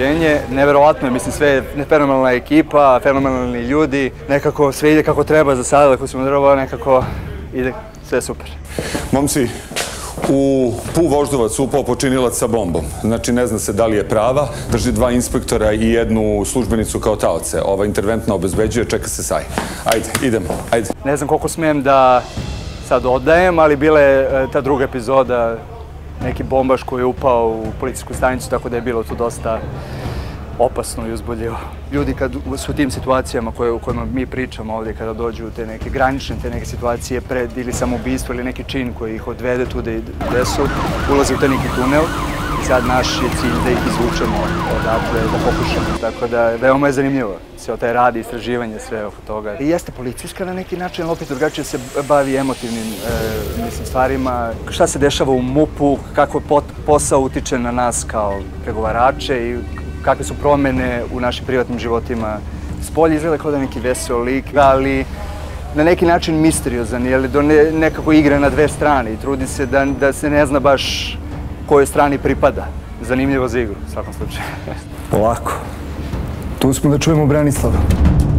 iznenađenje. Neverovatno je, mislim, sve je fenomenalna ekipa, fenomenalni ljudi. Nekako sve ide kako treba za sada, ako smo drvo, nekako ide sve super. Momci, u PU Voždovac upao počinilac sa bombom. Znači, ne zna se da li je prava, drži 2 inspektora i 1 službenicu kao taoce. Ova interventna obezbeđuje, čeka se saj. Ajde, idemo, ajde. Ne znam koliko smijem da sad odajem, ali bila je ta druga epizoda, neki bombaš koji je upao u policijsku stanicu, tako da je bilo tu dosta opasno i uzbudljivo. Ljudi kad su u tim situacijama u kojima mi pričamo ovdje, kada dođu u te neke granične, te neke situacije pred ili samoubistvo ili neki čin koji ih odvede tu gde su, ulaze u taj neki tunel i sad naš je cilj da ih izvučemo odatle, da pokušamo. Tako da veoma je zanimljivo sve taj rad i istraživanje, sve oko toga. I jeste policijska na neki način, ali opet drugačije se bavi emotivnim stvarima. Šta se dešava u MUP-u, kako posao utiče na nas kao pregovarače i kakve su promene u našim privatnim životima. Spolje izgleda kao da je neki vesel lik, ali na neki način misteriozan, jer nekako igra na 2 strane i trudi se da se ne zna baš kojoj strani pripada. Zanimljivo za igru, u svakom slučaju. Polako. Tu smo da čujemo Branislava.